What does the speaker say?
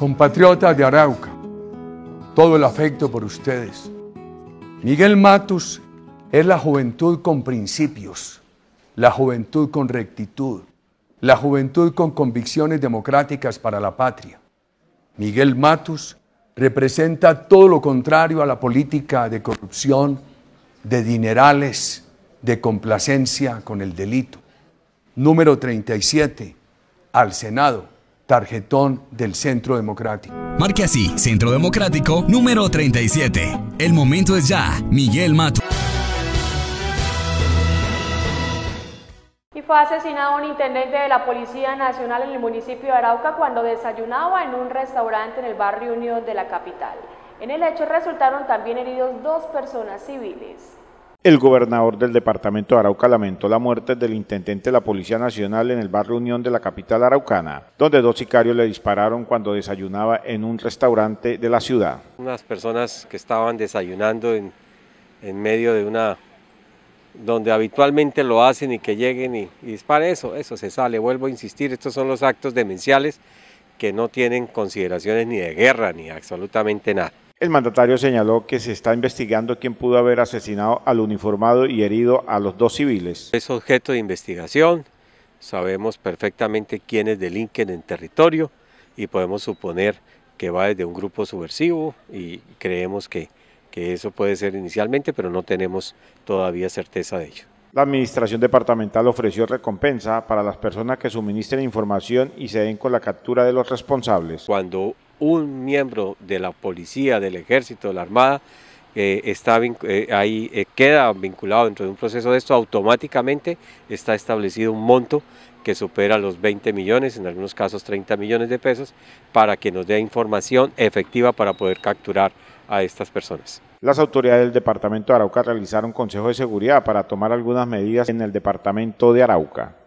Compatriotas de Arauca, todo el afecto por ustedes. Miguel Matus es la juventud con principios, la juventud con rectitud, la juventud con convicciones democráticas para la patria. Miguel Matus representa todo lo contrario a la política de corrupción, de dinerales, de complacencia con el delito. Número 37, al Senado. Tarjetón del Centro Democrático. Marque así, Centro Democrático, número 37. El momento es ya. Miguel Matus. Y fue asesinado un intendente de la Policía Nacional en el municipio de Arauca cuando desayunaba en un restaurante en el barrio Unión de la capital. En el hecho resultaron también heridos 2 personas civiles. El gobernador del departamento de Arauca lamentó la muerte del intendente de la Policía Nacional en el barrio Unión de la capital araucana, donde 2 sicarios le dispararon cuando desayunaba en un restaurante de la ciudad. Unas personas que estaban desayunando en medio de donde habitualmente lo hacen y que lleguen y disparen, eso se sale. Vuelvo a insistir, estos son los actos demenciales que no tienen consideraciones ni de guerra ni absolutamente nada. El mandatario señaló que se está investigando quién pudo haber asesinado al uniformado y herido a los 2 civiles. Es objeto de investigación, sabemos perfectamente quiénes delinquen en territorio y podemos suponer que va desde un grupo subversivo y creemos que eso puede ser inicialmente, pero no tenemos todavía certeza de ello. La administración departamental ofreció recompensa para las personas que suministren información y se den con la captura de los responsables. Cuando un miembro de la policía, del ejército, de la armada, queda vinculado dentro de un proceso de esto, automáticamente está establecido un monto que supera los 20 millones, en algunos casos 30 millones de pesos, para que nos dé información efectiva para poder capturar a estas personas. Las autoridades del departamento de Arauca realizaron consejo de seguridad para tomar algunas medidas en el departamento de Arauca.